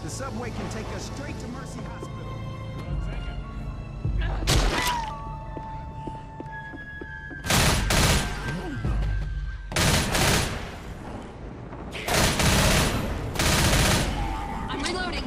The subway can take us straight to Mercy Hospital. I'm reloading.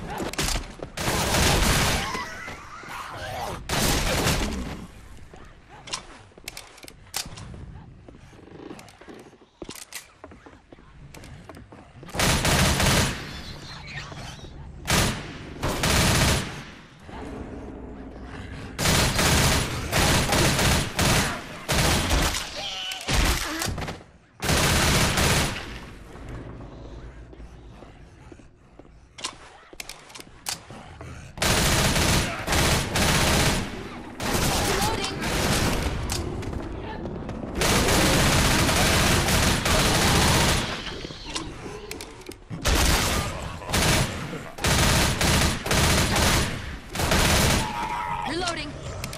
Reloading.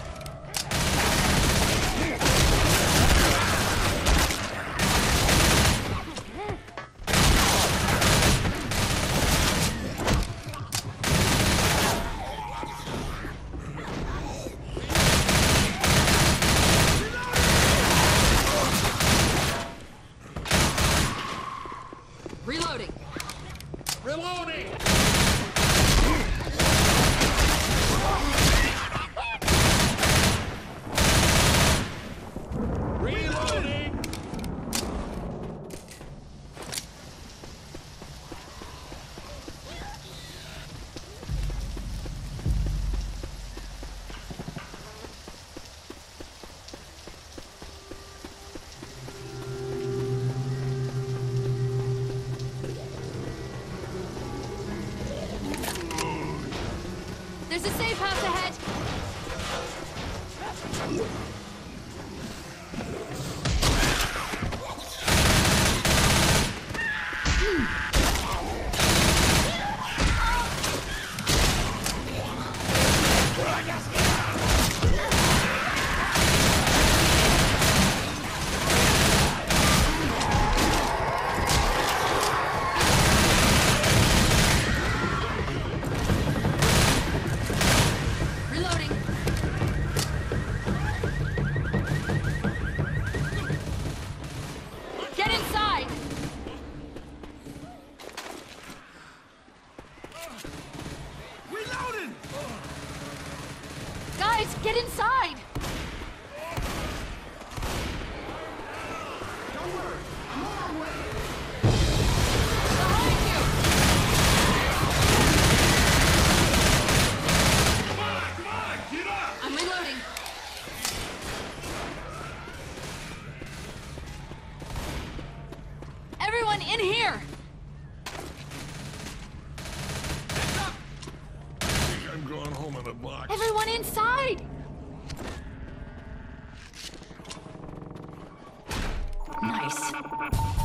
Reloading. Reloading! Reloading! There's a safe house ahead. Reloading. Get inside. Reloading! Guys, get inside. Don't worry, I'm on my way. Behind you. Come on, get up! I'm reloading. Everyone in here. I think I'm going home in a box. Everyone inside. Nice.